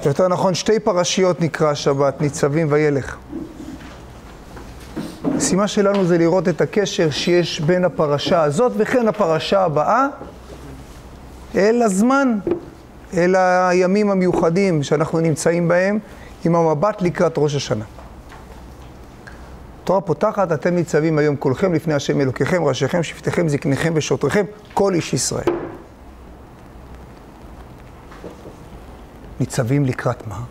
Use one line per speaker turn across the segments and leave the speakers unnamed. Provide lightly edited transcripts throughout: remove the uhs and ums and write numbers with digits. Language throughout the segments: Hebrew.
יותר נכון, שתי פרשיות נקרא שבת, ניצבים וילך. המשימה שלנו זה לראות את הקשר שיש בין הפרשה הזאת וכן הפרשה הבאה אל הזמן, אל הימים המיוחדים שאנחנו נמצאים בהם עם המבט לקראת ראש השנה. תורה פותחת, אתם ניצבים היום כולכם לפני השם אלוקיכם, ראשיכם, שבטיכם, זקניכם ושוטריכם, כל איש ישראל. ניצבים לקראת מה?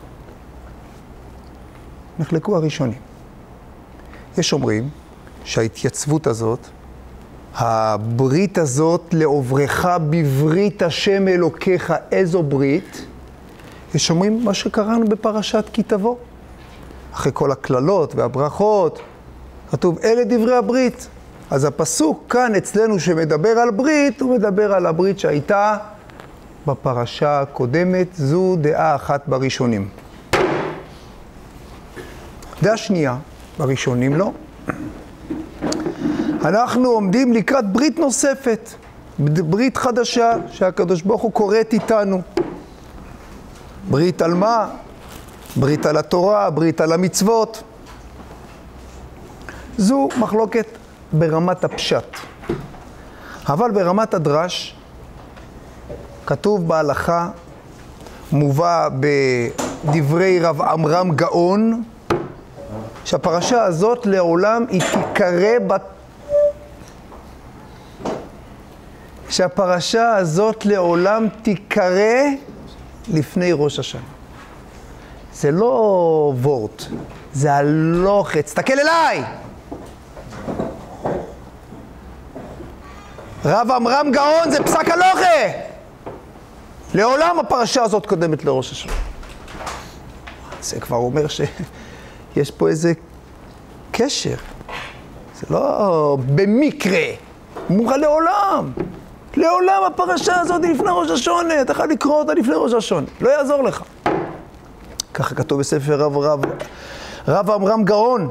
נחלקו הראשונים. יש אומרים שההתייצבות הזאת, הברית הזאת לעוברך בברית השם אלוקיך, איזו ברית? יש אומרים מה שקראנו בפרשת כי תבוא. אחרי כל הכללות והברכות, כתוב אלה דברי הברית. אז הפסוק כאן אצלנו שמדבר על ברית, הוא מדבר על הברית שהייתה בפרשה הקודמת, זו דעה אחת בראשונים. דעה שנייה, בראשונים לא. אנחנו עומדים לקראת ברית נוספת, ברית חדשה שהקדוש ברוך הוא קוראת איתנו. ברית על מה? ברית על התורה, ברית על המצוות. זו מחלוקת ברמת הפשט. אבל ברמת הדרש, כתוב בהלכה, מובא בדברי רב עמרם גאון, שהפרשה הזאת לעולם היא תיקרא שהפרשה הזאת לעולם תיקרא לפני ראש השנה. זה לא וורט, זה הלוחץ. תסתכל אליי! רב עמרם גאון זה פסק הלוכה! לעולם הפרשה הזאת קודמת לראש השנה. זה כבר אומר שיש פה איזה קשר. זה לא במקרה. מוכן לעולם. לעולם הפרשה הזאת לפני ראש השונה. אתה יכול לקרוא אותה לפני ראש השונה. לא יעזור לך. ככה כתוב בספר רב עמרם גאון.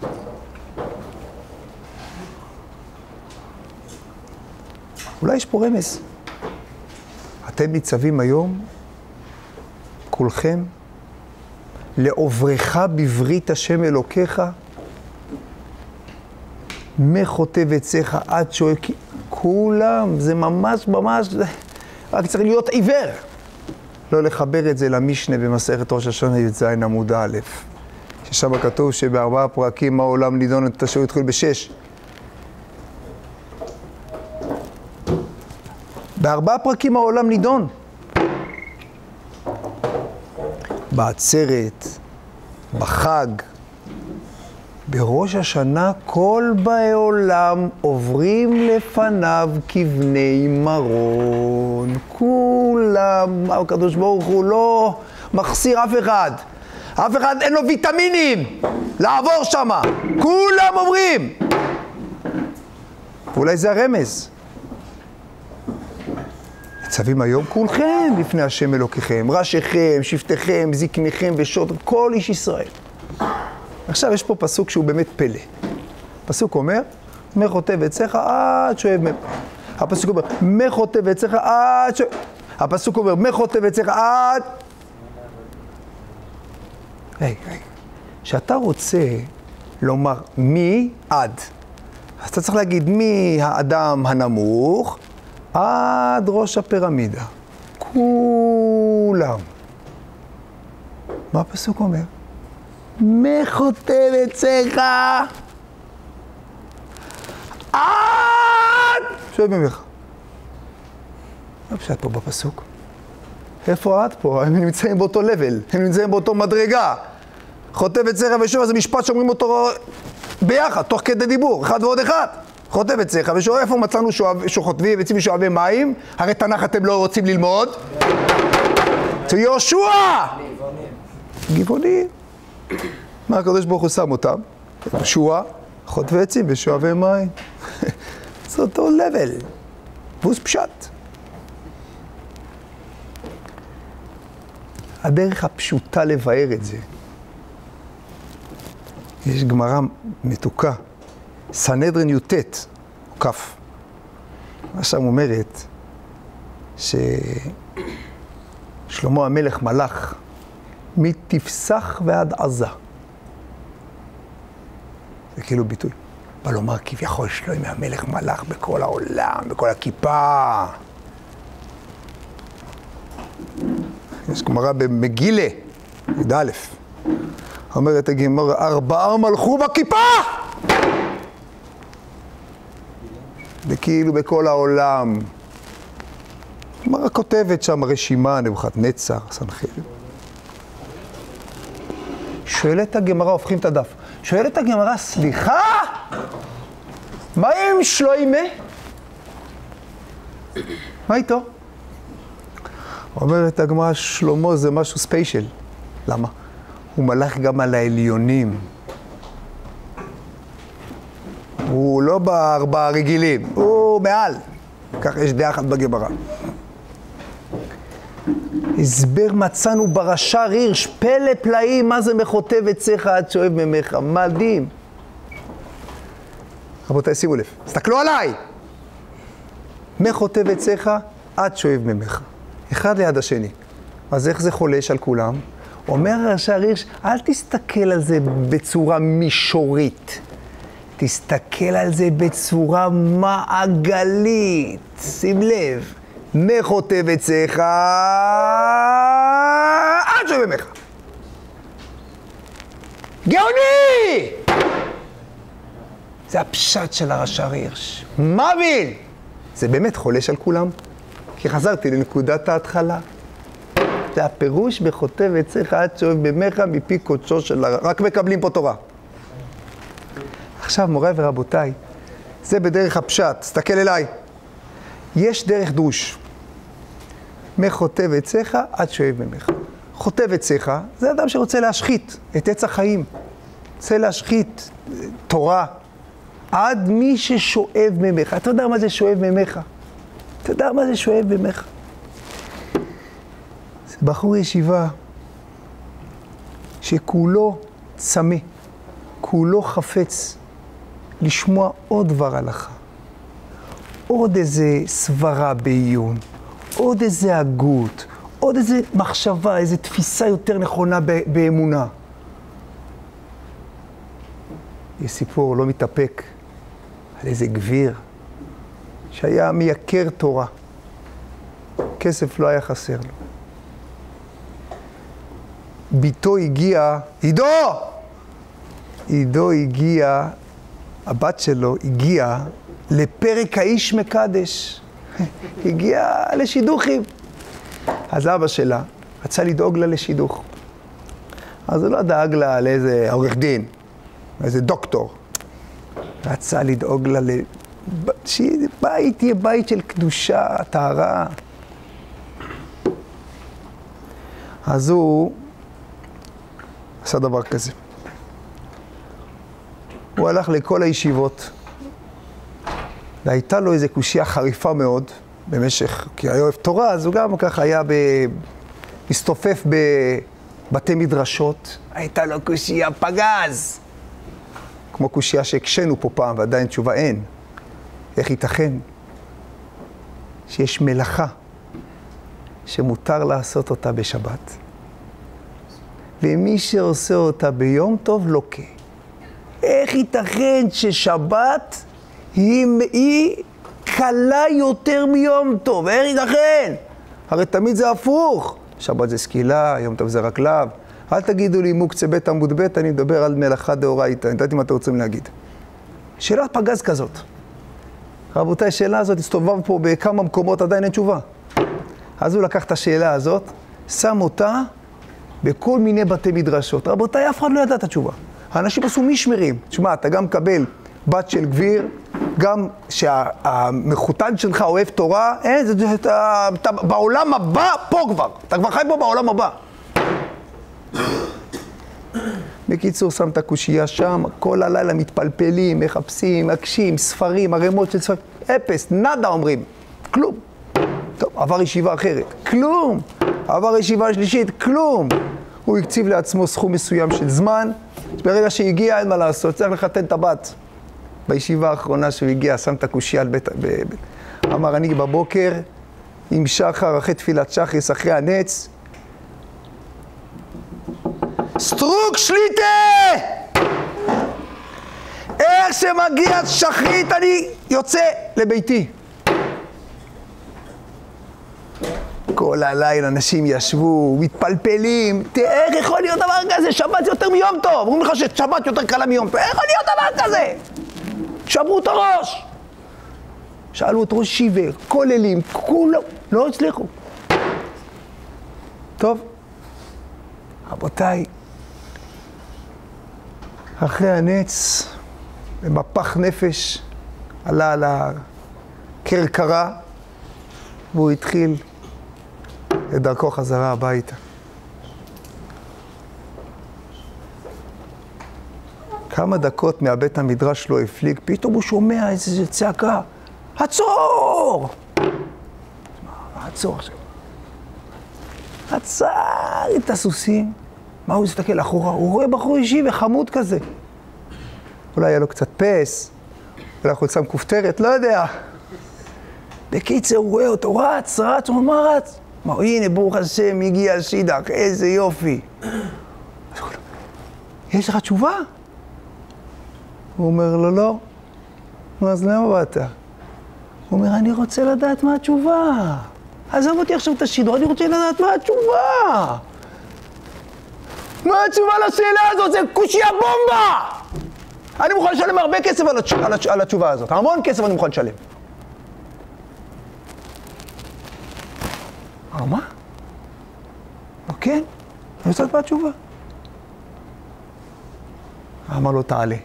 אולי יש פה רמז. אתם ניצבים היום, כולכם, לעוברך בברית השם אלוקיך, מחוטב עציך עד שואל, כולם, זה ממש, רק צריך להיות עיוור. לא לחבר את זה למשנה במסכת ראש השונה י"ז עמוד א', ששם כתוב שבארבעה פרקים העולם נידון, את השואל התחיל ב6. בארבעה פרקים העולם נידון. בעצרת, בחג, בראש השנה כל באי עולם עוברים לפניו כבני מרון. כולם, הקדוש ברוך הוא לא מחסיר אף אחד. אף אחד אין לו ויטמינים לעבור שמה. כולם עוברים. ואולי זה הרמז. ניצבים היום כולכם לפני השם אלוקיכם, ראשיכם, שבטיכם, זקניכם ושוטריכם, כל איש ישראל. עכשיו יש פה פסוק שהוא באמת פלא. פסוק אומר, מחוטב עציך עד שואב מהם. הפסוק אומר, מחוטב עציך עד שואב. הפסוק אומר, מחוטב עציך עד... שאתה רוצה לומר מי עד, אז אתה צריך להגיד מי האדם הנמוך, עד ראש הפירמידה. כולם. מה הפסוק אומר? מחוטב עציך עד שואב ממך. מה פשט פה בפסוק? איפה עד פה? הם נמצאים באותו לבל, הם נמצאים באותו מדרגה. חוטב עציך ושואב, זה משפט שאומרים אותו ביחד, תוך כדי דיבור, אחד ועוד אחד. חוטב עציך ושואב, איפה מצאנו שחוטבים עצים ושואבי מים? הרי תנ"ך אתם לא רוצים ללמוד. זה יהושע! גבעונים. מה הקדוש ברוך הוא שם אותם? יהושע, חוטבי עצים ושואבי מים. זה אותו לבל. בוס פשט. הדרך הפשוטה לבאר את זה. יש גמרא מתוקה. סנהדרין י"ט, או כף. מה שם אומרת ששלמה המלך מלך מתפסח ועד עזה. זה כאילו ביטוי. בא לומר כביכול שלמה המלך מלך בכל העולם, בכל הכיפה. יש גמרא במגילה, י"א. אומרת הגמרא, 4 מלכו בכיפה! וכאילו בכל העולם. גמרא כותבת שם רשימה, נבוכדנצר, סנחריב. שואלת הגמרא, הופכים את הדף. שואלת הגמרא, סליחה? מה עם שלמה? מה איתו? אומרת הגמרא, שלמה זה משהו ספיישל. למה? הוא מלך גם על העליונים. הוא לא בארבעה רגילים, הוא מעל. כך יש דעה אחת בגמרא. הסבר מצאנו ברש"ר הירש, פלא פלאים, מה זה מחוטב עציך עד שואב ממך. מדהים. רבותיי, שימו לב, תסתכלו עליי. מחוטב עציך עד שואב ממך. אחד ליד השני. אז איך זה חולש על כולם? אומר הרש"ר הירש, אל תסתכל על זה בצורה מישורית. תסתכל על זה בצורה מעגלית. שים לב. מחוטב עציך עד שואב ממך. גאוני! זה הפשט של הרש"ר הירש. מבין! זה באמת חולש על כולם. כי חזרתי לנקודת ההתחלה. זה הפירוש בחוטב עציך עד שואב ממך מפי קודשו של הרב. רק מקבלים פה תורה. עכשיו, מוריי ורבותיי, זה בדרך הפשט. תסתכל אליי. יש דרך דרוש. מחוטב עציך עד שואב ממך. חוטב עציך זה אדם שרוצה להשחית את עץ החיים. רוצה להשחית תורה. עד מי ששואב ממך. אתה יודע מה זה שואב ממך? אתה יודע מה זה שואב ממך? זה בחור ישיבה שכולו צמא, כולו חפץ לשמוע עוד דבר הלכה. עוד איזה סברה בעיון, עוד איזה הגות, עוד איזה מחשבה, איזה תפיסה יותר נכונה באמונה. יש סיפור לא מתאפק על איזה גביר שהיה מייקר תורה. כסף לא היה חסר לו. ביתו הגיע, עידו הגיע, הבת שלו הגיעה לפרק האיש מקדש. הגיעה לשידוכים. אז אבא שלה רצה לדאוג לה לשידוך. אז הוא לא דאג לה לאיזה עורך דין, איזה דוקטור. רצה לדאוג לה שבית יהיה בית של קדושה, טהרה. אז הוא עשה דבר כזה. הוא הלך לכל הישיבות, והייתה לו איזו קושיה חריפה מאוד במשך, כי היה אוהב תורה, אז הוא גם ככה היה מסתופף בבתי מדרשות. הייתה לו קושיה פגז. כמו קושיה שהקשנו פה פעם, ועדיין תשובה אין. איך ייתכן שיש מלאכה שמותר לעשות אותה בשבת, ומי שעושה אותה ביום טוב לוקה? איך ייתכן ששבת היא קלה יותר מיום טוב? איך ייתכן? הרי תמיד זה הפוך. שבת זה סקילה, יום טוב זה רק לאו. אל תגידו לי מוקצה בית עמוד בית, אני מדבר על מלאכה דאורייתא. אני יודעת מה אתם רוצים להגיד. שאלת פגז כזאת. רבותיי, השאלה הזאת הסתובבה פה בכמה מקומות, עדיין אין תשובה. אז הוא לקח את השאלה הזאת, שם אותה בכל מיני בתי מדרשות. רבותיי, אף אחד לא ידע את התשובה. האנשים עשו משמרים. תשמע, אתה גם מקבל בת של גביר, גם שהמחותן שלך אוהב תורה, אתה בעולם הבא פה כבר. אתה כבר חי פה בעולם הבא. בקיצור, שם את הקושייה שם, כל הלילה מתפלפלים, מחפשים, מקשים, ספרים, הרמות של ספרים, אפס, נדה אומרים, כלום. טוב, עבר ישיבה אחרת, כלום. עבר ישיבה שלישית, כלום. הוא הקציב לעצמו סכום מסוים של זמן, ברגע שהגיע אין מה לעשות, צריך לחתן את הבת. בישיבה האחרונה שהוא הגיע, שם את הקושייה על בית, אמר, אני בבוקר, עם שחר, אחרי תפילת שחריס, אחרי הנץ, סטרוק שליטה! איך שמגיע שחרית אני יוצא לביתי. כל הלילה אנשים ישבו, מתפלפלים, איך יכול להיות דבר כזה? שבת יותר מיום טוב. אומרים לך ששבת יותר קלה מיום טוב. איך יכול להיות דבר כזה? שברו את הראש. שאלו את ראש שיבר, כוללים, כולם, לא הצליחו. טוב, רבותיי, אחרי הנץ, במפח נפש, עלה על הקרקרה, והוא התחיל את דרכו חזרה הביתה. כמה דקות מהבית המדרש שלו הפליג, פתאום הוא שומע איזו צעקה, עצור! עצור עכשיו. עצר את הסוסים. מה הוא הסתכל אחורה? הוא רואה בחור אישי וחמוד כזה. אולי היה לו קצת פס, אולי חולצה מכופתרת, לא יודע. בקיצר הוא רואה אותו, רץ, הוא אומר, מה רץ? אמר, הנה, ברוך השם, הגיע השידך, איזה יופי. יש לך תשובה? הוא אומר לו, לא. אז למה באת? הוא אומר, אני רוצה לדעת מה התשובה. עזוב אותי עכשיו את השידור, אני רוצה לדעת מה התשובה. מה התשובה לשאלה הזאת? זה קושיה בומבה! אני מוכן לשלם הרבה כסף על התשובה הזאת. המון כסף אני מוכן לשלם. מה? כן, אני רוצה לדעת מה התשובה. אמר לו, תעלה.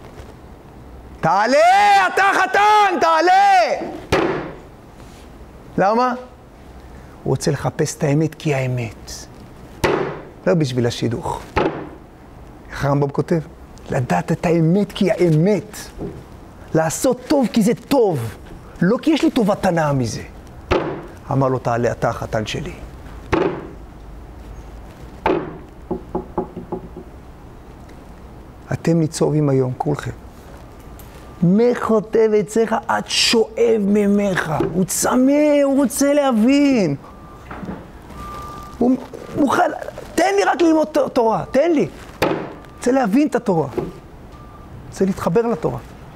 תעלה, אתה חתן, תעלה! למה? הוא רוצה לחפש את האמת כי האמת. לא בשביל השידוך. איך הרמב"ם כותב? לדעת את האמת כי האמת. לעשות טוב כי זה טוב. לא כי יש לי טובת הנאה מזה. אמר לו, תעלה, אתה החתן שלי. אתם ניצובים היום, כולכם. מחוטב אצלך עד שואב ממך. הוא צמא, הוא רוצה להבין. הוא מוכן, תן לי רק ללמוד תורה, תן לי. רוצה להבין את התורה. רוצה להתחבר לתורה.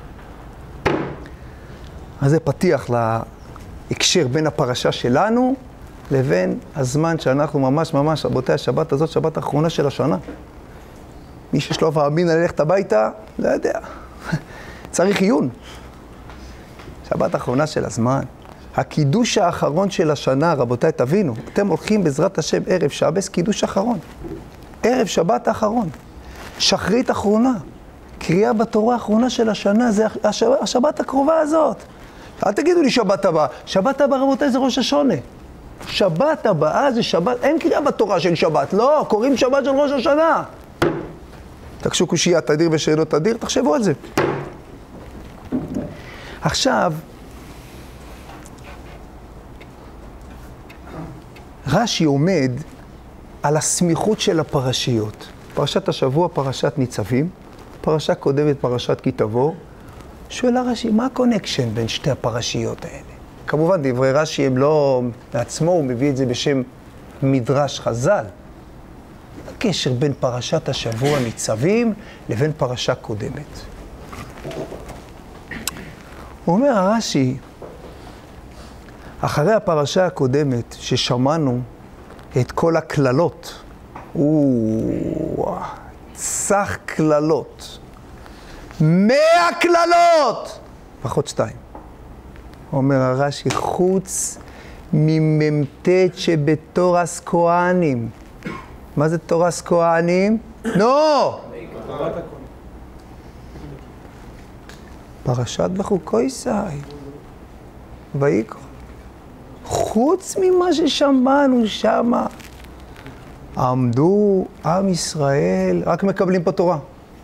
אז זה פתיח להקשר בין הפרשה שלנו לבין הזמן שאנחנו ממש, רבותיי, השבת הזאת, שבת האחרונה של השנה. מי שיש לו מאמין ללכת הביתה, לא יודע. צריך עיון. שבת האחרונה של הזמן. הקידוש האחרון של השנה, רבותיי, תבינו, אתם הולכים בעזרת השם ערב שבס, קידוש אחרון. ערב שבת האחרון. שחרית אחרונה. קריאה בתורה האחרונה של השנה, זה השבת הקרובה הזאת. אל תגידו לי שבת הבאה. שבת הבאה, רבותיי, זה ראש השונה. שבת הבאה זה שבת, אין קריאה בתורה של שבת, לא, קוראים שבת של ראש השנה. תקשו קושייה, תדיר ושאלות תדיר, תחשבו על זה. עכשיו, רש"י עומד על הסמיכות של הפרשיות. פרשת השבוע, פרשת ניצבים, פרשה קודמת, פרשת כי תבוא. שואל הרש"י, מה הקונקשן בין שתי הפרשיות האלה? כמובן, דברי רש"י הם לא מעצמו, הוא מביא את זה בשם מדרש חז"ל. הקשר בין פרשת השבוע ניצבים לבין פרשה קודמת. הוא אומר הרש"י, אחרי הפרשה הקודמת ששמענו את כל הכללות, סך כללות, 100 כללות, פחות 2. אומר הרש"י, חוץ ממ"ט שבתורס כהנים. מה זה תורס כהנים? נו! פרשת בחוקויסי. ויקרא. חוץ ממה ששמענו שמה, עמדו עם ישראל, רק מקבלים פה תורה.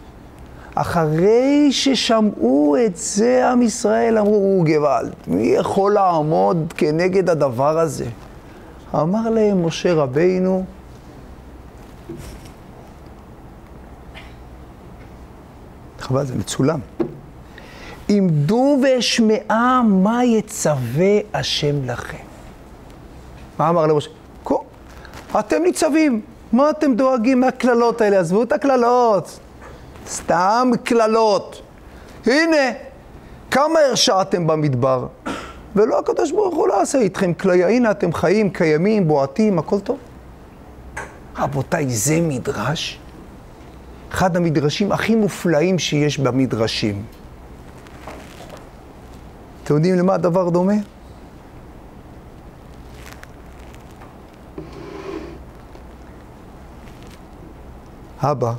אחרי ששמעו את זה, עם ישראל אמרו, גוואלד, מי יכול לעמוד כנגד הדבר הזה? אמר להם משה רבינו, חבל, זה מצולם. עמדו ואשמעה מה יצווה השם לכם. מה אמר למשה? אתם ניצבים, מה אתם דואגים מהכללות האלה? עזבו את הכללות. סתם כללות. הנה, כמה הרשעתם במדבר? ולא הקדוש ברוך הוא לא עשה איתכם כליה. הנה אתם חיים, קיימים, בועטים, הכל טוב. רבותיי, זה מדרש. אחד המדרשים הכי מופלאים שיש במדרשים. אתם יודעים למה הדבר דומה? אבא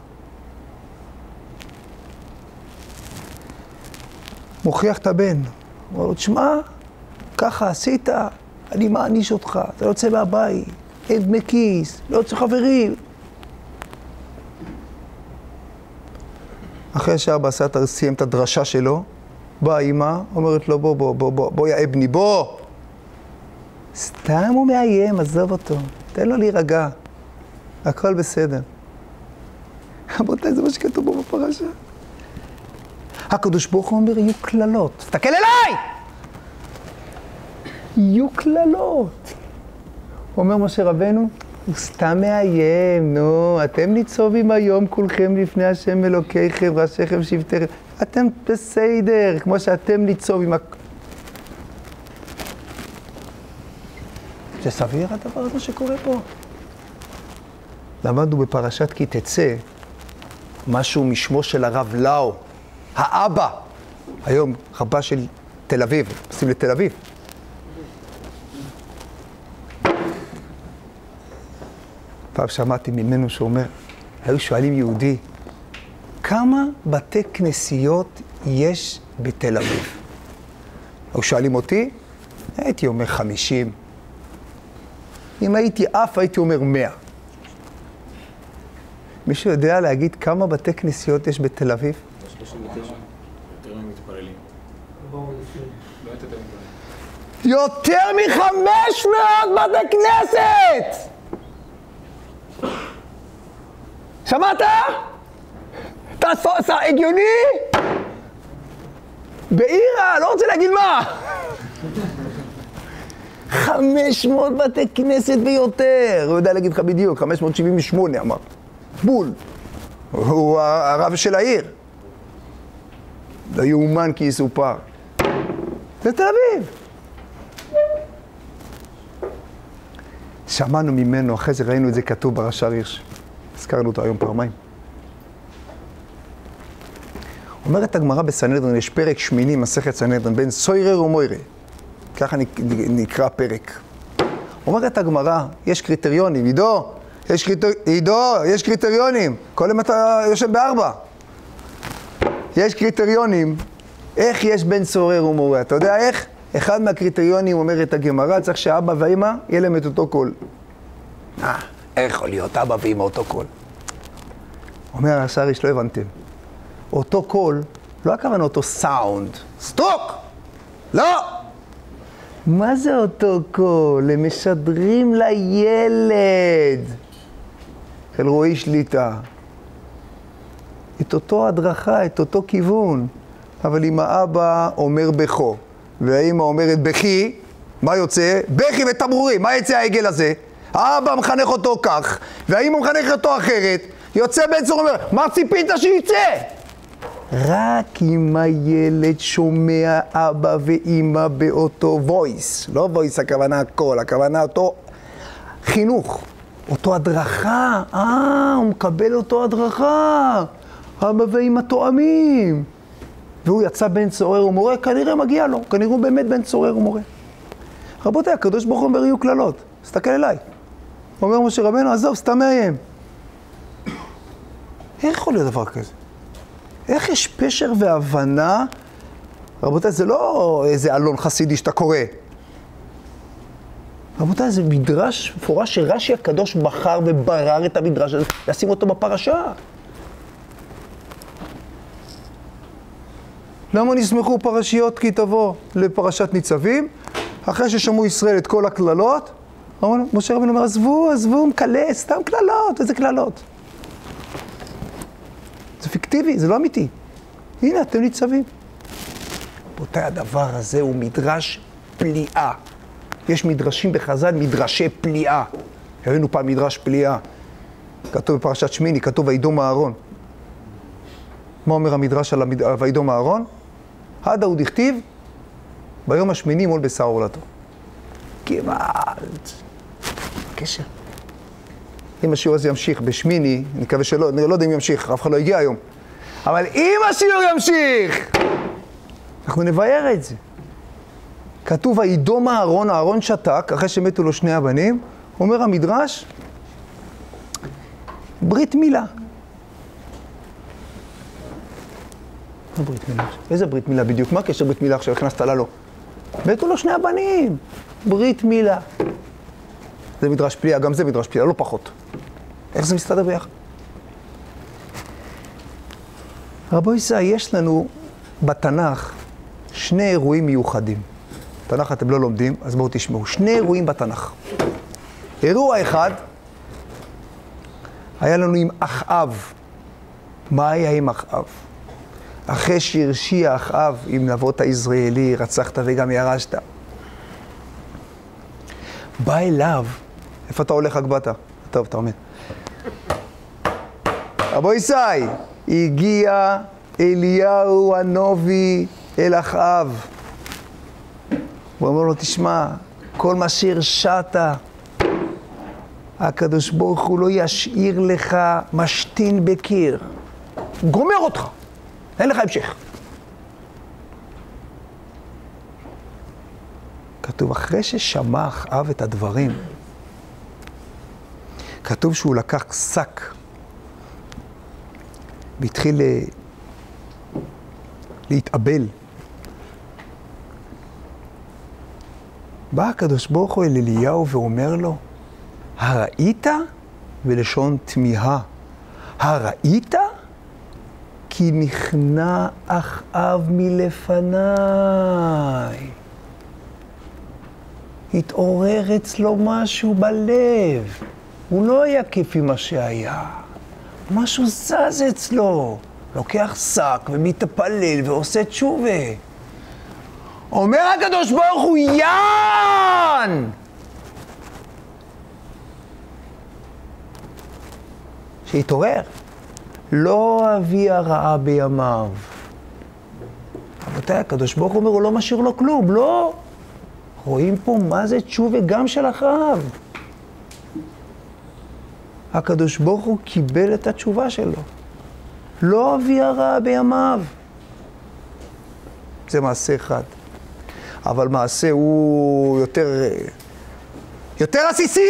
מוכיח את הבן, הוא אומר לו, תשמע, ככה עשית, אני מעניש אותך, אתה יוצא מהבית, אין דמי כיס, לא יוצא חברים. אחרי שאבא סיים את הדרשה שלו, באה אמא, אומרת לו, בוא יא אבני, בוא. סתם הוא מאיים, עזוב אותו, תן לו להירגע, הכל בסדר. רבותיי, זה מה שכתוב בו בפרשה. הקדוש ברוך הוא אומר, יהיו כללות. תסתכל אליי! יהיו כללות. אומר משה רבנו, הוא סתם מאיים, נו, אתם ניצובים היום כולכם לפני השם אלוקיכם, ראשיכם שבטיכם. אתם בסדר, כמו שאתם ניצובים. זה סביר הדבר הזה שקורה פה. למדנו בפרשת כי תצא, משהו משמו של הרב לאו, האבא, היום רבה של תל אביב, עושים לתל אביב. פעם שמעתי ממנו שאומר, היו שואלים יהודי, כמה בתי כנסיות יש בתל אביב? היו שואלים אותי, הייתי אומר 50. אם הייתי אף, הייתי אומר 100. מישהו יודע להגיד כמה בתי כנסיות יש בתל אביב?
39. יותר ממתפללים.
יותר מ-500 בתי כנסת! שמעת? אתה הגיוני? בעירה, לא רוצה להגיד מה. 500 בתי כנסת ויותר. הוא יודע להגיד לך בדיוק, 578 אמר. בול. הוא הרב של העיר. לא יאומן כי יסופר. זה תל אביב. שמענו ממנו, אחרי זה ראינו את זה כתוב ברש"ר הירש. הזכרנו אותו היום פעמיים. אומרת הגמרא בסנהדרין, יש פרק שמיני, מסכת סנהדרין, בין סוירר ומוירה. ככה נקרא פרק. אומרת הגמרא, יש קריטריונים, עידו, יש קריטריונים. כל יום אתה יושב ב4. יש קריטריונים, איך יש בין סורר ומורה. אתה יודע איך? אחד מהקריטריונים, אומרת הגמרא, צריך שאבא ואמא יהיה להם את אותו קול. איך יכול להיות אבא ואמא אותו קול? אומר השריש, לא הבנתם. אותו קול, לא הכוונה אותו סאונד. סטוק! לא! מה זה אותו קול? הם משדרים לילד. אל רואי שליטה. את אותו הדרכה, את אותו כיוון. אבל אם האבא אומר בכו, והאמא אומרת בכי, מה יוצא? בכי ותמרורים. מה יצא העגל הזה? האבא מחנך אותו כך, והאמא מחנך אותו אחרת. יוצא בן צור אומר, מה ציפית שיצא? רק אם הילד שומע אבא ואמא באותו וויס. לא וויס הכוונה הכל, הכוונה אותו חינוך. אותו הדרכה. הוא מקבל אותו הדרכה. אבא ואמא תואמים. והוא יצא בן צורר ומורה, כנראה מגיע לו. כנראה הוא באמת בן צורר ומורה. רבותיי, הקדוש ברוך הוא אומר, יהיו כללות. תסתכל אליי. אומר משה רבנו, עזוב, סתם מאיים. איך יכול להיות דבר כזה? איך יש פשר והבנה? רבותיי, זה לא איזה אלון חסידי שאתה קורא. רבותיי, זה מדרש מפורש שרש"י הקדוש בחר וברר את המדרש הזה, לשים אותו בפרשה. למה נסמכו פרשיות כי תבוא לפרשת ניצבים? אחרי ששמעו ישראל את כל הכללות, משה רבנו אומר, עזבו, מקלה, סתם כללות, איזה כללות? זה פיקטיבי, זה לא אמיתי. הנה, אתם ניצבים. רבותיי, הדבר הזה הוא מדרש פליאה. יש מדרשים בחז"ל, מדרשי פליאה. ראינו פעם מדרש פליאה. כתוב בפרשת שמיני, כתוב וידום אהרון. מה אומר המדרש על וידום אהרון? עד ההוא דכתיב, ביום השמיני מול בשר עורלתו. כמעט. קשר. אם השיעור הזה ימשיך בשמיני, אני מקווה שלא, אני לא יודע אם ימשיך, אף אחד לא הגיע היום. אבל אם השיעור ימשיך, אנחנו נבהר את זה. כתוב וידום אהרון, אהרון שתק, אחרי שמתו לו שני הבנים, אומר המדרש, ברית מילה. מה ברית מילה? איזה ברית מילה בדיוק? מה הקשר ברית מילה עכשיו הכנסת לה לו? מתו לו שני הבנים, ברית מילה. זה מדרש פליאה, גם זה מדרש פליאה, לא פחות. איך זה מסתדר ביחד? רבו ישראל, יש לנו בתנ"ך שני אירועים מיוחדים. בתנ"ך אתם לא לומדים, אז בואו תשמעו. שני אירועים בתנ"ך. אירוע אחד, היה לנו עם אחאב. מה היה עם אחאב? אחרי שהרשיע אחאב עם נבות היזרעאלי, רצחת וגם ירשת. בא אליו, איפה אתה הולך הגבתה? טוב, אתה עומד. רבו ישראל, הגיע אליהו הנובי אל אחאב. הוא אומר לו, תשמע, כל מה שהרשעת, הקדוש ברוך הוא לא ישאיר לך משתין בקיר. גומר אותך, אין לך המשך. כתוב, אחרי ששמע אחאב את הדברים, כתוב שהוא לקח שק, והתחיל להתאבל. בא הקדוש ברוך הוא אל אליהו ואומר לו, הראית? בלשון תמיהה. הראית? כי נכנע אחאב מלפניי. התעורר אצלו משהו בלב. הוא לא היה כפי מה שהיה. משהו זז אצלו. לוקח שק ומתפלל ועושה תשובה. אומר הקדוש ברוך הוא, יען! שהתעורר. לא אביא הרעה בימיו. רבותיי, הקדוש ברוך הוא אומר, הוא לא משאיר לו כלום, לא. רואים פה מה זה תשובה גם של אחאב. הקדוש ברוך הוא קיבל את התשובה שלו. לא אביא הרעה בימיו. זה מעשה אחד. אבל מעשה הוא יותר עסיסי!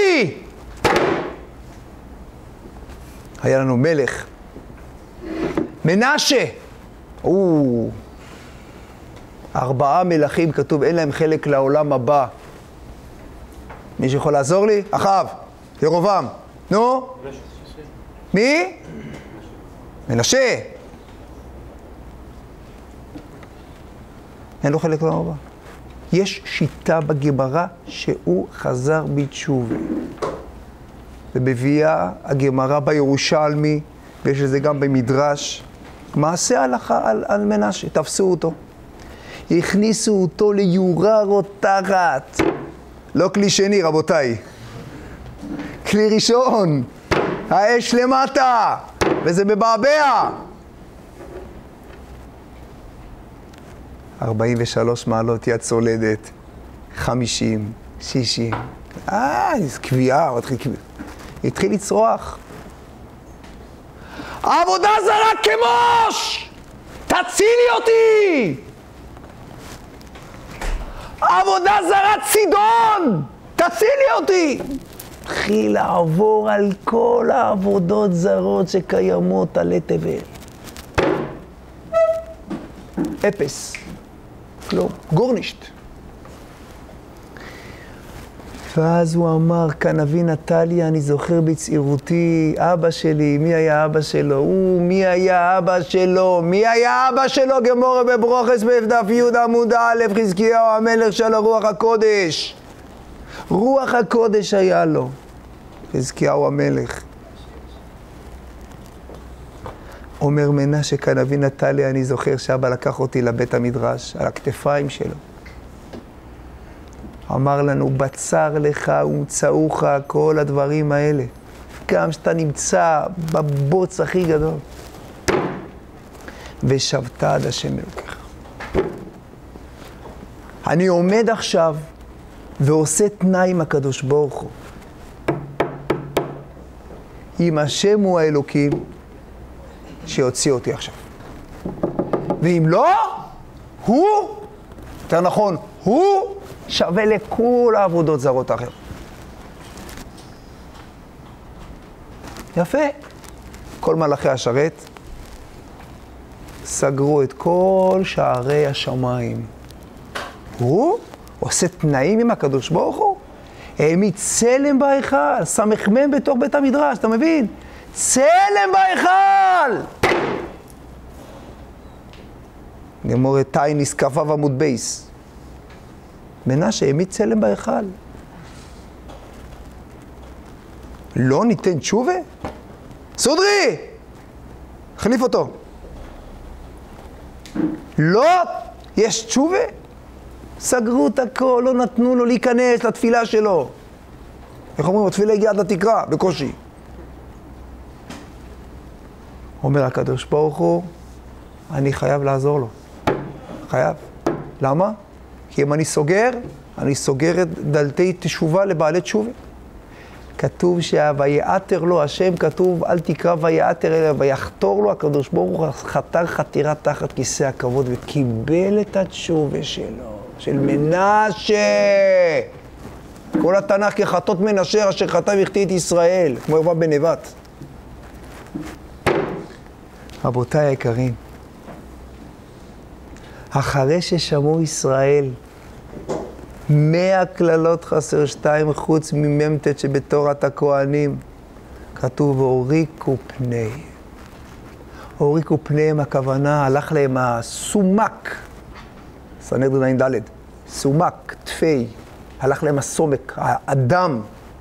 היה לנו מלך, מנשה. 4 מלכים כתוב, אין להם חלק לעולם הבא. מי שיכול לעזור לי? אחאב, ירובעם. נו? מי? מנשה. אין לו חלק לעולם הבא. יש שיטה בגמרא שהוא חזר בתשובה. ומביאה הגמרא בירושלמי, ויש לזה גם במדרש, מעשה הלכה על מנשה, תפסו אותו. הכניסו אותו ליורה רותחת. לא כלי שני, רבותיי. כלי ראשון. האש למטה, וזה מבעבע. 43 מעלות יד צולדת, 50, 60. איזו קביעה, התחיל לצרוח. עבודה זרה כמוש! תצילי אותי! עבודה זרה צידון! תצילי אותי! התחיל לעבור על כל העבודות זרות שקיימות עלי תבל. אפס. כלום. גורנישט. ואז הוא אמר, כאן אבי נטליה, אני זוכר בצעירותי, אבא שלי, מי היה אבא שלו? מי היה אבא שלו? מי היה אבא שלו? גמורה בברוכס בדף י' עמוד א', חזקיהו המלך של הרוח הקודש. רוח הקודש היה לו, חזקיהו המלך. אומר מנשה, כאן אבי נטליה, אני זוכר שאבא לקח אותי לבית המדרש, על הכתפיים שלו. אמר לנו, בצר לך ומצאוך, כל הדברים האלה. גם שאתה נמצא בבוץ הכי גדול. ושבת עד השם אלוקיך. אני עומד עכשיו ועושה תנאי עם הקדוש ברוך הוא. אם השם הוא האלוקים, שיוציא אותי עכשיו. ואם לא, הוא, יותר נכון, הוא שווה לכל העבודות זרות האחרות. יפה. כל מלאכי השרת סגרו את כל שערי השמיים. הוא עושה תנאים עם הקדוש ברוך הוא. העמיד צלם בהיכל, סמ"ם בתוך בית המדרש, אתה מבין? צלם בהיכל! גמור טייניס כ"ו עמוד בייס. מנשה העמיד צלם בהיכל. לא ניתן תשובה? סודרי! חליף אותו. לא, יש תשובה? סגרו את הכל, לא נתנו לו להיכנס לתפילה שלו. איך אומרים? התפילה הגיעה עד לתקרה, בקושי. אומר הקדוש ברוך הוא, אני חייב לעזור לו. חייב. למה? כי אם אני סוגר את דלתי תשובה לבעלי תשובה. כתוב ויעתר לו השם, כתוב אל תקרא ויעתר אלא ויחתור לו, הקדוש ברוך הוא חתר חתירה תחת כיסא הכבוד וקיבל את התשובה שלו, של מנשה. כל התנ"ך כחטות מנשה אשר חטא והחטיא את ישראל, כמו ירבעם בן נבט. רבותיי היקרים, אחרי ששמעו ישראל 100 כללות חסר 2 חוץ ממ"ט שבתורת הכהנים, כתוב והוריקו פני. הוריקו פניהם, הכוונה, הלך להם הסומק, סנהדרין ע"ד, סומק, תפי, הלך להם הסומק, האדם.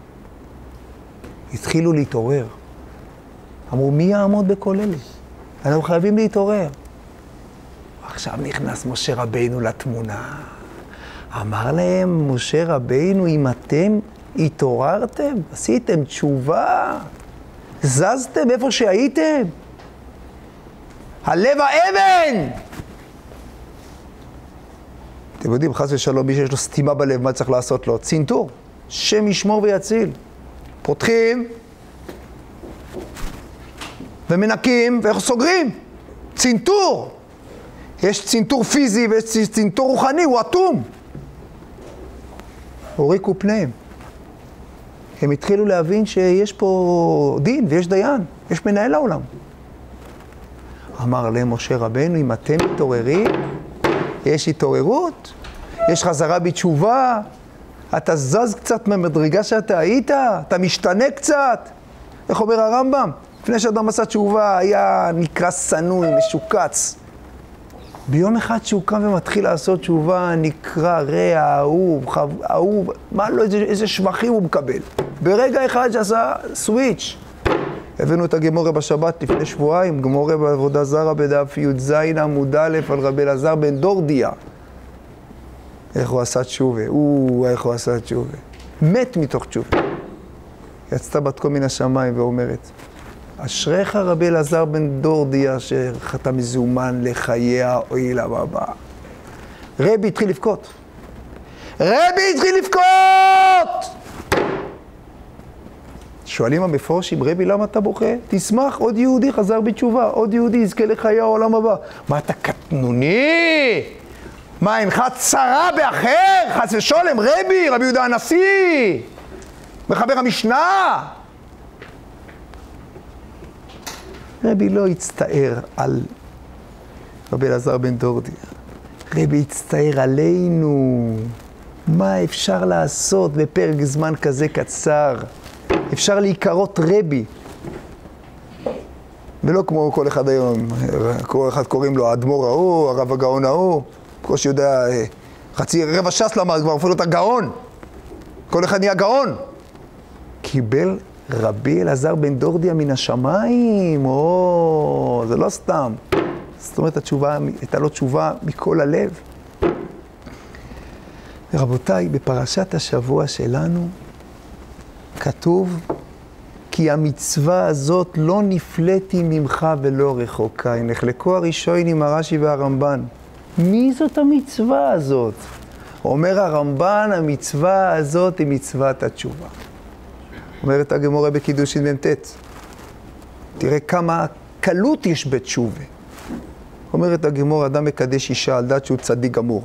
התחילו להתעורר. אמרו, מי יעמוד בכל אלה? אנחנו חייבים להתעורר. עכשיו נכנס משה רבינו לתמונה. אמר להם משה רבינו, אם אתם התעוררתם, עשיתם תשובה, זזתם איפה שהייתם, הלב האבן. אתם יודעים, חס ושלום, מי שיש לו סתימה בלב, מה צריך לעשות לו? צנתור, שם ישמור ויציל. פותחים ומנקים ואיך סוגרים? צנתור. יש צנתור פיזי ויש צנתור רוחני, הוא אטום. הוריקו פניהם. הם התחילו להבין שיש פה דין ויש דיין, יש מנהל העולם. אמר להם משה רבנו, אם אתם מתעוררים, יש התעוררות, יש חזרה בתשובה, אתה זז קצת מהמדרגה שאתה היית, אתה משתנה קצת. איך אומר הרמב"ם? לפני שאדם עשה תשובה היה נקרא סנוי, משוקץ. ביום אחד שהוא קם ומתחיל לעשות תשובה, נקרא רע, אהוב, מה לא, איזה שבחים הוא מקבל. ברגע אחד שעשה סוויץ'. הבאנו את הגמורה בשבת לפני שבועיים, גמורה בעבודה זרה בדף י"ז עמוד א' על רבי אלעזר בן דורדיה. איך הוא עשה תשובה, איך הוא עשה תשובה. מת מתוך תשובה. יצאה בת כה מן השמיים ואומרת, אשריך רבי אלעזר בן דורדיה שחטא מזומן לחיי העולם הבא. רבי התחיל לבכות. רבי התחיל לבכות! שואלים המפורשים, רבי למה אתה בוכה? תשמח, עוד יהודי חזר בתשובה, עוד יהודי יזכה לחיי העולם הבא. מה אתה קטנוני? מה אינך צרה באחר? חס ושלום, רבי יהודה הנשיא, מחבר המשנה. רבי לא הצטער על רבי אלעזר בן דורדיה. רבי הצטער עלינו. מה אפשר לעשות בפרק זמן כזה קצר? אפשר להיקרות רבי. ולא כמו כל אחד היום. כל אחד קוראים לו האדמו"ר ההוא, הרב הגאון ההוא. כמו שיודע, חצי רבע ש"ס למד, כבר אפילו את הגאון. כל אחד נהיה גאון. קיבל רבי אלעזר בן דורדיה מן השמיים, זה לא סתם. זאת אומרת, התשובה, הייתה לו תשובה מכל הלב. ורבותיי, בפרשת השבוע שלנו כתוב, כי המצווה הזאת לא נפלאתי ממך ולא רחוקה. נחלקו הראשונים הרש"י והרמב"ן. מי זאת המצווה הזאת? אומר הרמב"ן, המצווה הזאת היא מצוות התשובה. אומרת הגמרא בקידושין מ"ט. תראה כמה קלות יש בתשובה. אומרת הגמרא, אדם מקדש אישה על דעת שהוא צדיק גמור.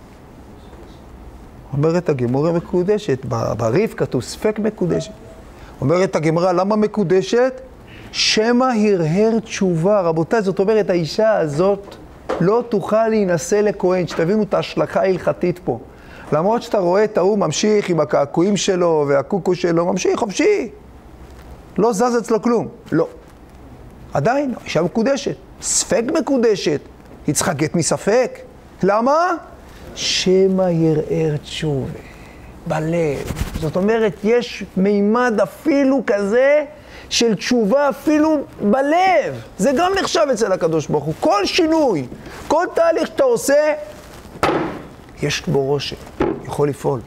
אומרת הגמרא מקודשת, בריף כתוב ספק מקודשת. אומרת הגמרא, למה מקודשת? שמא הרהר תשובה. רבותיי, זאת אומרת, האישה הזאת לא תוכל להינשא לכהן, שתבינו את ההשלכה ההלכתית פה. למרות שאתה רואה את ההוא ממשיך עם הקעקועים שלו והקוקו שלו, ממשיך חופשי. לא זז אצלו כלום. לא. עדיין, אישה מקודשת. ספק מקודשת. היא צריכה גט מספק. למה? שמא ירהר תשובה. בלב. זאת אומרת, יש מימד אפילו כזה של תשובה אפילו בלב. זה גם נחשב אצל הקדוש ברוך הוא. כל שינוי, כל תהליך שאתה עושה, יש בו רושם, יכול לפעול.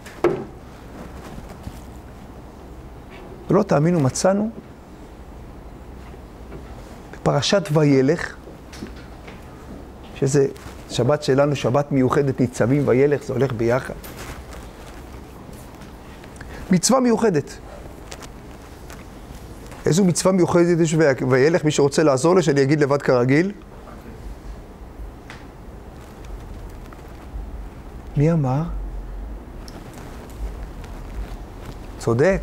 ולא תאמינו, מצאנו בפרשת וילך, שזה שבת שלנו, שבת מיוחדת, ניצבים וילך, זה הולך ביחד. מצווה מיוחדת. איזו מצווה מיוחדת יש וילך? מי שרוצה לעזור לי, שאני אגיד לבד כרגיל. מי אמר? צודק.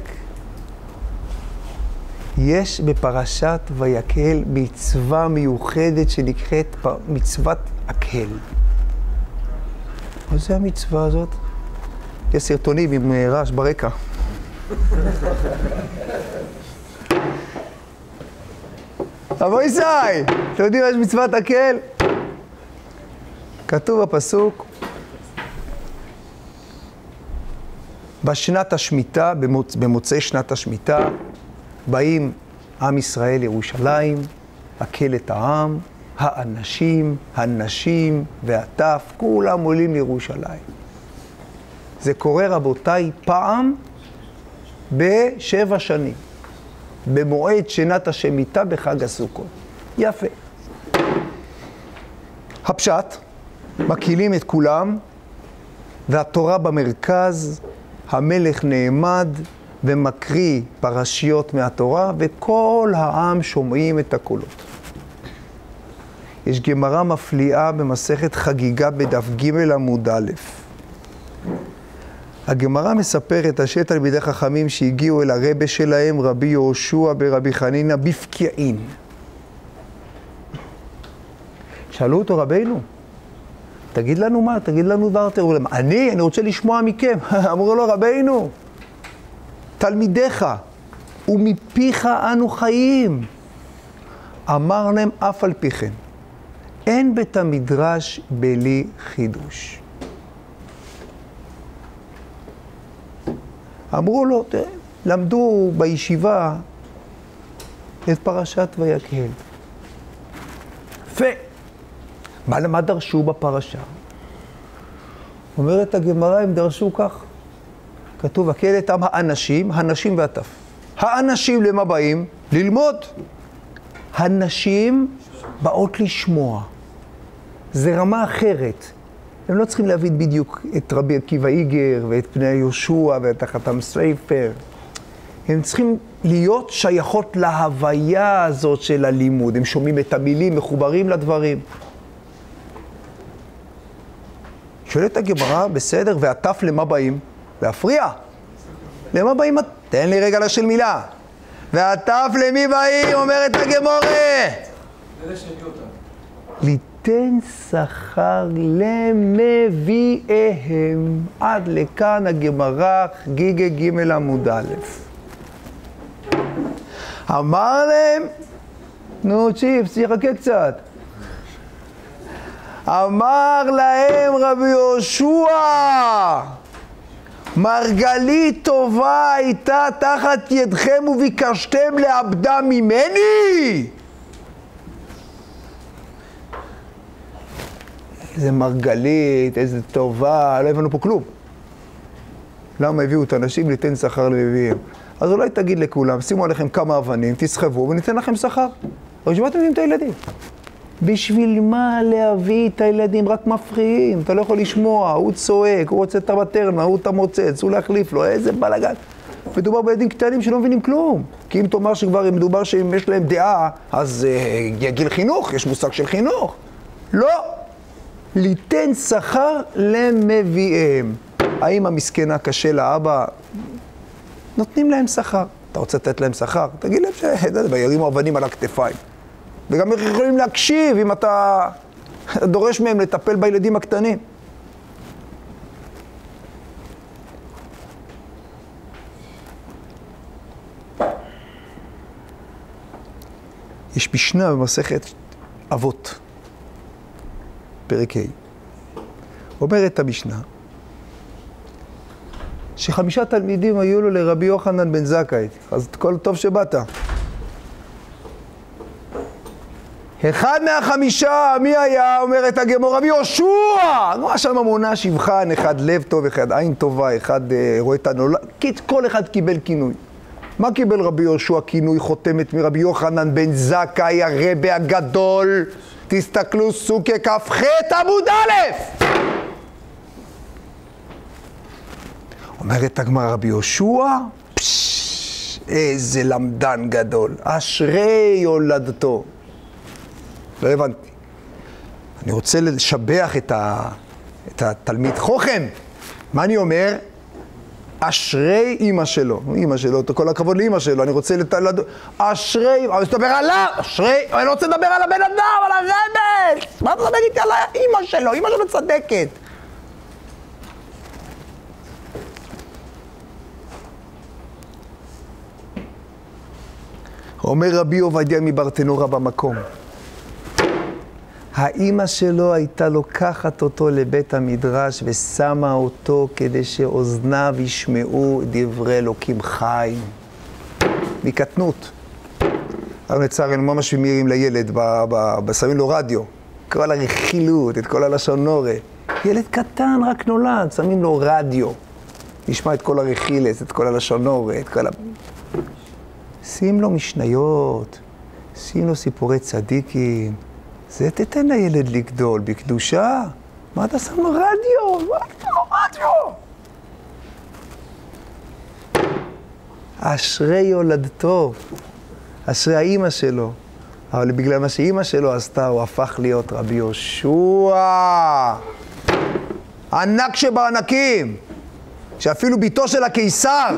יש בפרשת ויקהל מצווה מיוחדת שנקראת מצוות הקהל. מה זה המצווה הזאת? יש סרטונים עם רעש ברקע. אבו ישי, אתם יודעים מה יש מצוות הקהל? כתוב בפסוק, בשנת השמיטה, במוצאי שנת השמיטה, באים עם ישראל ירושלים, הקהל את העם, האנשים, הנשים והטף, כולם עולים לירושלים. זה קורה, רבותיי, פעם ב7 שנים, במועד שנת השמיטה בחג הסוכות. יפה. הפשט, מקילים את כולם, והתורה במרכז, המלך נעמד ומקריא פרשיות מהתורה, וכל העם שומעים את הקולות. יש גמרא מפליאה במסכת חגיגה בדף ג' עמוד א'. הגמרא מספרת על שני תלמידי חכמים שהגיעו אל הרבה שלהם, רבי יהושע ברבי חנינא בפקיעין. שאלו אותו, רבינו, תגיד לנו מה? תגיד לנו דבר תראו למה. אני רוצה לשמוע מכם. אמרו לו, רבינו, תלמידיך, ומפיך אנו חיים. אמר להם אף על פי כן, אין בית המדרש בלי חידוש. אמרו לו, למדו בישיבה את פרשת ויקהל. מה דרשו בפרשה? אומרת הגמרא, הם דרשו כך. כתוב, הקהל את עם האנשים, הנשים והטף. האנשים למה באים? ללמוד. הנשים באות לשמוע. זה רמה אחרת. הם לא צריכים להבין בדיוק את רבי עקיבא איגר ואת פני יהושע ואת החתם סופר. הם צריכים להיות שייכות להוויה הזאת של הלימוד. הם שומעים את המילים, מחוברים לדברים. שואלת הגמרא, בסדר, והטף למה באים? להפריע. למה באים? תן לי רגע לשל מילה. והטף למי באים? אומרת הגמרא. ליתן שכר למביאיהם. עד לכאן הגמרא חגיגה ג' עמוד א'. אמר להם, נו צ'יפס, יחכה קצת. אמר להם רבי יהושע, מרגלית טובה הייתה תחת ידכם וביקשתם לאבדה ממני. איזה מרגלית, איזה טובה, לא הבנו פה כלום. למה הביאו את האנשים ליתן שכר למביאים? אז אולי תגיד לכולם, שימו עליכם כמה אבנים, תסחבו וניתן לכם שכר. אבל בשביל מה אתם מביאים את הילדים? בשביל מה להביא את הילדים? רק מפריעים, אתה לא יכול לשמוע, הוא צועק, הוא רוצה את המטרנה, הוא את המוצץ, הוא להחליף לו, איזה בלגן. מדובר בילדים קטנים שלא מבינים כלום. כי אם תאמר שכבר מדובר שאם יש להם דעה, אז גיל חינוך, יש מושג של חינוך. לא. ליתן שכר למביאיהם. האם המסכנה קשה לאבא? נותנים להם שכר. אתה רוצה לתת להם שכר? תגיד להם שירימו אבנים על הכתפיים. וגם יכולים להקשיב אם אתה דורש מהם לטפל בילדים הקטנים. יש משנה במסכת אבות, פרק ה'. אומרת המשנה, ש5 תלמידים היו לו לרבי יוחנן בן זכאי. אז כל טוב שבאת. אחד מה5, מי היה? אומרת הגמרא, רבי יהושע! מה שם מונה שבחן, אחד לב טוב, אחד עין טובה, אחד רואה את הנולד. כל אחד קיבל כינוי. מה קיבל רבי יהושע כינוי חותמת מרבי יוחנן בן זכאי הרבי הגדול? תסתכלו סוכה כ"ח עמוד א'. אומרת הגמרא רבי יהושע, איזה למדן גדול, אשרי יולדתו. לא הבנתי. אני רוצה לשבח את התלמיד חוכם. מה אני אומר? אשרי אמא שלו. אמא שלו, כל הכבוד לאמא שלו. אני רוצה אשרי, אני רוצה לדבר עליו, אשרי, אני רוצה לדבר על הבן אדם, על הרבס. מה אתה מדבר איתי על אמא שלו? אמא שלו צדקת. אומר רבי עובדיה מברטנורה במקום. האמא שלו הייתה לוקחת אותו לבית המדרש ושמה אותו כדי שאוזניו ישמעו דברי אלוקים חיים. מקטנות. אבל לצערנו ממש מירים לילד, שמים לו רדיו. כל הרכילות, את כל הלשון נורא. ילד קטן רק נולד, שמים לו רדיו. נשמע את כל הרכילס, את כל הלשון נורא, את כל שים לו משניות, שים לו סיפורי צדיקים. זה תתן לילד לגדול בקדושה. מה אתה שם לו רדיו? מה אתה לו רדיו? אשרי יולדתו, אשרי האמא שלו. אבל בגלל מה שאמא שלו עשתה, הוא הפך להיות רבי יהושע. ענק שבענקים, שאפילו ביתו של הקיסר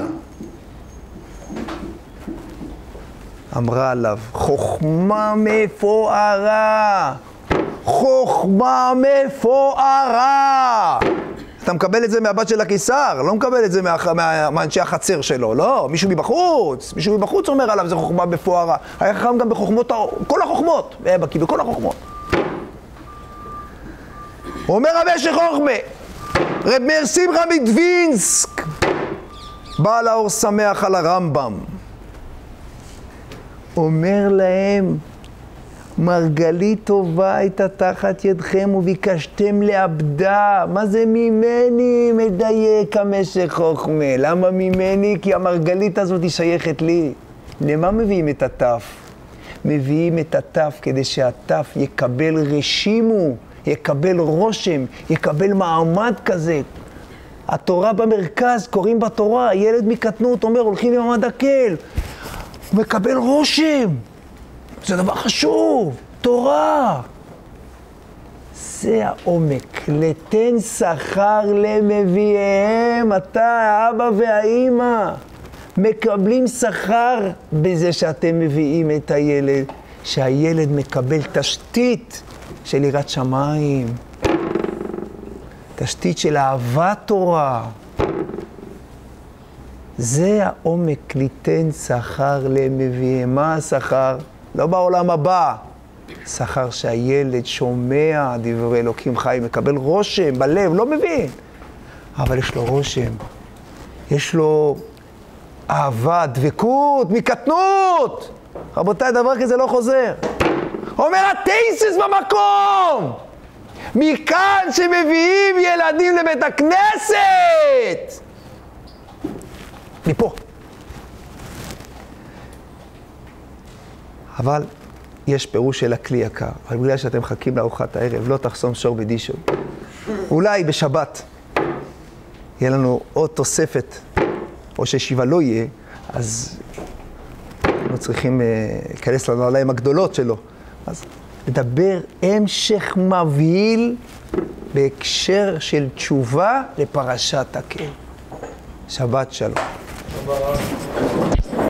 אמרה עליו, חוכמה מפוארה, חוכמה מפוארה. אתה מקבל את זה מהבת של הקיסר, לא מקבל את זה מאנשי החצר שלו, לא, מישהו מבחוץ אומר עליו, זה חוכמה מפוארה. היה חכם גם בחוכמות, כל החוכמות, בקי בכל החוכמות. אומר רבי שחוכמה, רב מאיר שמחה מדווינסק, בעל האור שמח על הרמב"ם, אומר להם, מרגלית טובה הייתה תחת ידכם וביקשתם לאבדה. מה זה ממני? מדייק המשך חוכמה. למה ממני? כי המרגלית הזאת היא שייכת לי. למה מביאים את הטף? מביאים את הטף כדי שהטף יקבל רשימו, יקבל רושם, יקבל מעמד כזה. התורה במרכז, קוראים בתורה, הילד מקטנות אומר, הולכים למעמד הקל. מקבל רושם. זה דבר חשוב. תורה. זה העומק. לתן שכר למביאיהם. אתה, האבא והאימא, מקבלים שכר בזה שאתם מביאים את הילד. שהילד מקבל תשתית של יראת שמיים. תשתית של אהבת תורה. זה העומק, ליתן שכר למביאיהם. מה השכר? לא בעולם הבא. שכר שהילד שומע דברי אלוקים חיים, מקבל רושם בלב, לא מבין. אבל יש לו רושם. יש לו אהבה, דבקות, מקטנות. רבותיי, דבר כזה לא חוזר. אומר הטייסס במקום. מכאן שמביאים ילדים לבית הכנסת. מפה. אבל יש פירוש של הכלי יקר. אבל בגלל שאתם מחכים לארוחת הערב, לא תחסום שור בדישו. אולי בשבת יהיה לנו עוד תוספת, או ששיבה לא יהיה, אז אנחנו צריכים להיכנס לנעליים הגדולות שלו. אז לדבר המשך מבהיל בהקשר של תשובה לפרשת הקהל. שבת שלום.